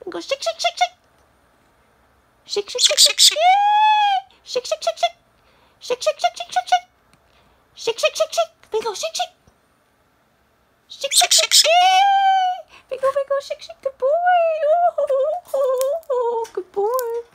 And go shake, shake, shake, shake. Shake, shake, shake, shake, shake. Shake, shake, shake, shake. Shake, shake, shake, shake, shake, shake. Shake, shake, shake, shake. Bingo, shake, shake. Shake, shake, shake, shake. Bingo, bingo, shake, shake. Good boy. Oh, good boy.